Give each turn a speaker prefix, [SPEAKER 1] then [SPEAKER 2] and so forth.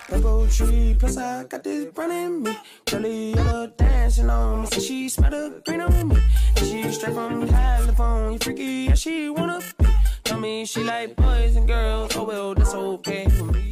[SPEAKER 1] Purple tree, plus I got this brand in me. Curly yellow dancing on me, say she smell the green on me. And she straight from California, freaky, yeah, she wanna be. Tell me she like boys and girls, oh well, that's okay with me.